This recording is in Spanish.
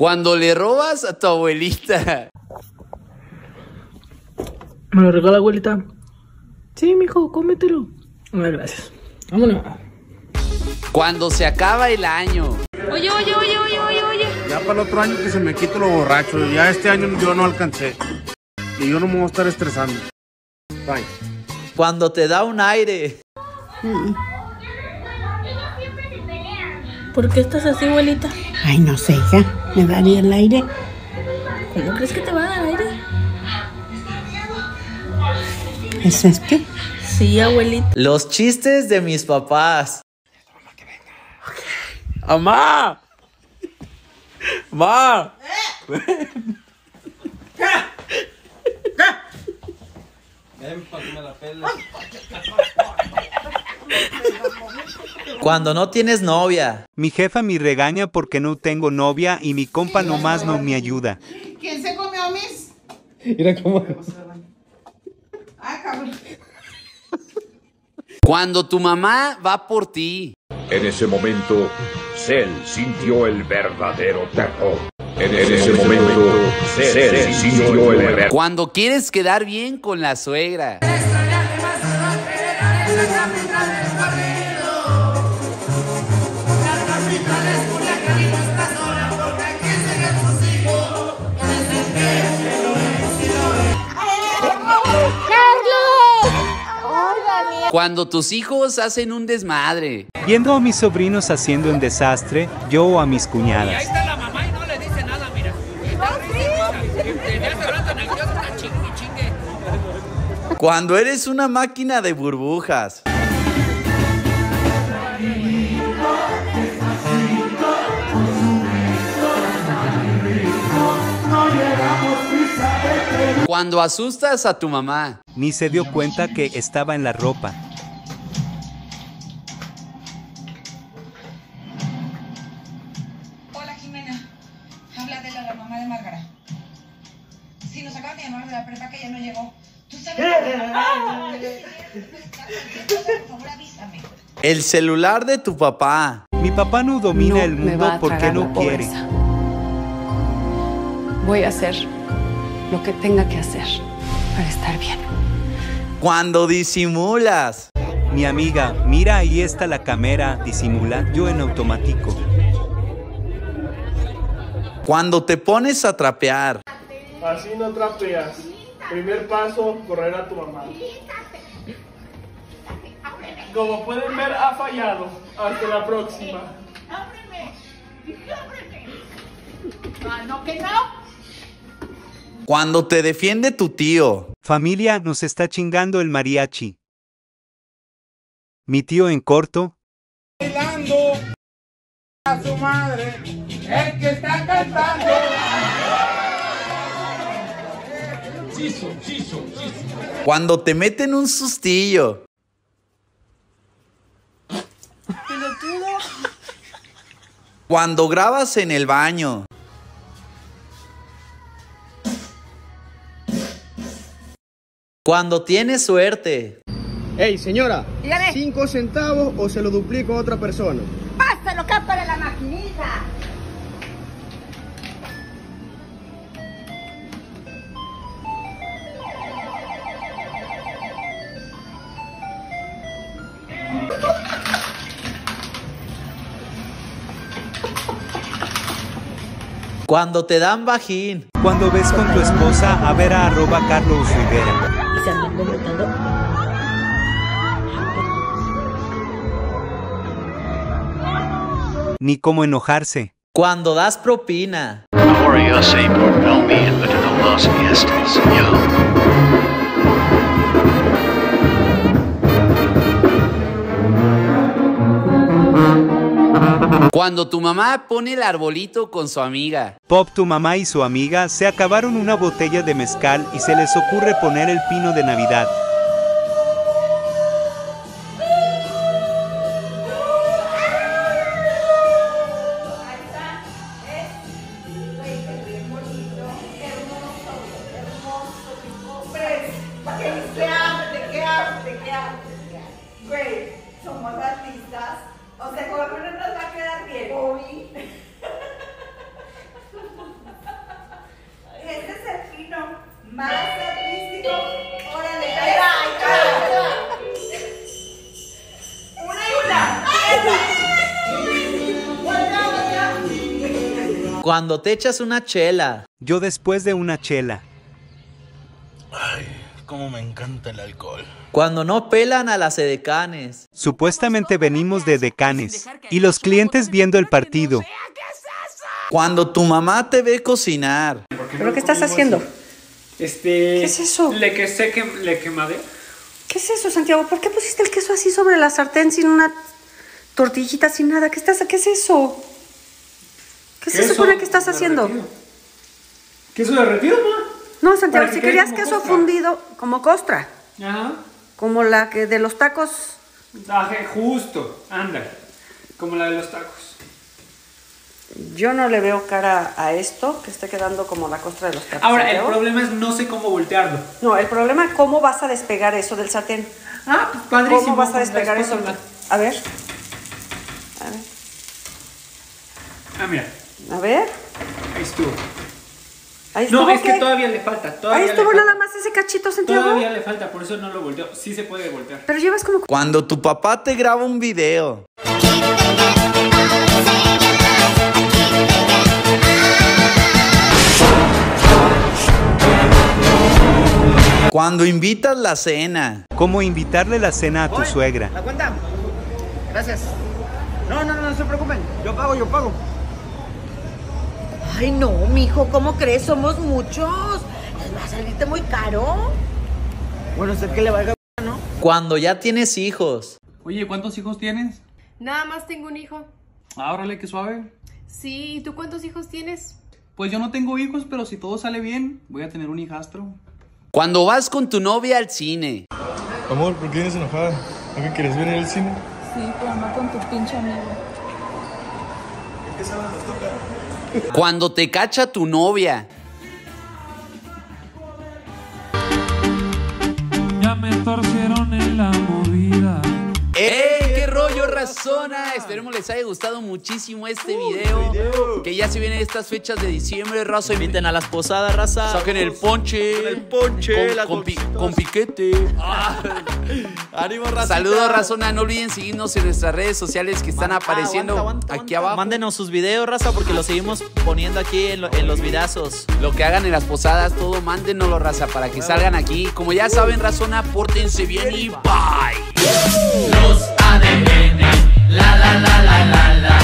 Cuando le robas a tu abuelita. ¿Me lo regala, abuelita? Sí, mijo, cómetelo. Gracias. Vámonos. Cuando se acaba el año. Oye. Ya para el otro año que se me quite lo borracho. Ya este año yo no alcancé. Y yo no me voy a estar estresando. Bye. Cuando te da un aire. ¿Por qué estás así, abuelita? Ay, no sé, hija. ¿Me daría el aire? ¿Cómo crees que te va a dar aire? ¿Es este? Sí, abuelita. Los chistes de mis papás. ¡Amá! ¡Ma! Cuando no tienes novia. Mi jefa me regaña porque no tengo novia y mi compa nomás no me ayuda. ¿Quién se comió mis? Mira cómo... Ah, cabrón. Cuando tu mamá va por ti. En ese momento, Cell sintió el verdadero terror. En ese momento, Cell sintió el verdadero. Cuando quieres quedar bien con la suegra. Cuando tus hijos hacen un desmadre. Viendo a mis sobrinos haciendo un desastre, yo a mis cuñadas. Ahí está la mamá y no le dice nada, mira. Cuando eres una máquina de burbujas. Cuando asustas a tu mamá. Ni se dio cuenta que estaba en la ropa. Hola, Jimena. Habla de la mamá de Márgara. Si nos acaban de llamar de la prepa que ya no llegó. ¿Tú sabes? Por favor, avísame. El celular de tu papá. Mi papá no domina el mundo porque no quiere. Voy a hacer lo que tenga que hacer para estar bien. Cuando disimulas. Mi amiga, mira, ahí está la cámara, disimula, yo en automático. Cuando te pones a trapear. Así no trapeas. Primer paso, correr a tu mamá. Como pueden ver, ha fallado. Hasta la próxima. Ah, no, que no. Cuando te defiende tu tío. Familia, nos está chingando el mariachi. Mi tío en corto. Bailando a su madre. El que está cantando. Cuando te meten un sustillo. Cuando grabas en el baño. Cuando tienes suerte. Ey, señora, Dígame. 5 centavos o se lo duplico a otra persona. Pásalo acá para la maquinita. Cuando te dan bajín. Cuando ves con tu esposa a ver a @Carlos Rivera. Y se andan comentando. Ni cómo enojarse. Cuando das propina. Ahora yo sé por no me invitan a las fiestas. Cuando tu mamá pone el arbolito con su amiga. Pop, tu mamá y su amiga se acabaron una botella de mezcal y se les ocurre poner el pino de Navidad. Güey, somos artistas. O sea, como no nos va a quedar bien. Cuando te echas una chela. Yo después de una chela. Ay, cómo me encanta el alcohol. Cuando no pelan a las edecanes. Supuestamente venimos de decanes. Y los clientes viendo el partido. Cuando tu mamá te ve cocinar. ¿Pero qué estás haciendo? ¿Qué es eso? Le quemadé. ¿Qué es eso, Santiago? ¿Por qué pusiste el queso así sobre la sartén sin una tortillita, sin nada? ¿Qué es eso? ¿Qué se supone que estás haciendo? ¿Queso derretido, mamá? No, Santiago, si querías queso fundido, como costra. Ajá. Como la que de los tacos. Justo, anda. Como la de los tacos. Yo no le veo cara a esto, que esté quedando como la costra de los tacos. Ahora, Santiago. el problema es no sé cómo voltearlo. No, el problema es cómo vas a despegar eso del sartén. Ah, pues padrísimo. ¿Cómo vas a despegar eso? A ver. Ah, mira. A ver. Ahí estuvo. Ahí estuvo. No, es que todavía le falta. Ahí estuvo nada más ese cachito, Santiago. Todavía le falta, por eso no lo volteo. Sí se puede voltear. Pero llevas como... Cuando tu papá te graba un video. Cuando invitas la cena. ¿Cómo invitarle la cena a tu suegra? ¿La cuenta? Gracias. No se preocupen. Yo pago. Ay, no, mijo, ¿cómo crees? Somos muchos. Va a salirte muy caro. Bueno, sé que le valga, ¿no? Cuando ya tienes hijos. Oye, ¿cuántos hijos tienes? Nada más tengo un hijo. Ah, órale, qué suave. Sí, ¿y tú cuántos hijos tienes? Pues yo no tengo hijos, pero si todo sale bien, voy a tener un hijastro. Cuando vas con tu novia al cine. Amor, ¿por qué vienes enojada? ¿No que quieres venir al cine? Sí, pero no con tu pinche amigo. ¿Qué sábado nos toca? Cuando te cacha tu novia. Ya me torcieron en la movida. ¡Ey! ¡Qué rollo, razona! Esperemos les haya gustado muchísimo este video. Que ya se vienen estas fechas de diciembre, raza. Inviten a las posadas, raza. Saquen el ponche. Con piquete. Ánimo, raza. Saludos, razona. No olviden seguirnos en nuestras redes sociales que están apareciendo aquí abajo. Mándenos sus videos, raza, porque los seguimos poniendo aquí en los videazos. Lo que hagan en las posadas, todo, mándenoslo, raza, para que salgan aquí. Como ya saben, razona, pórtense bien y bye. Los ADN, la la la la la la.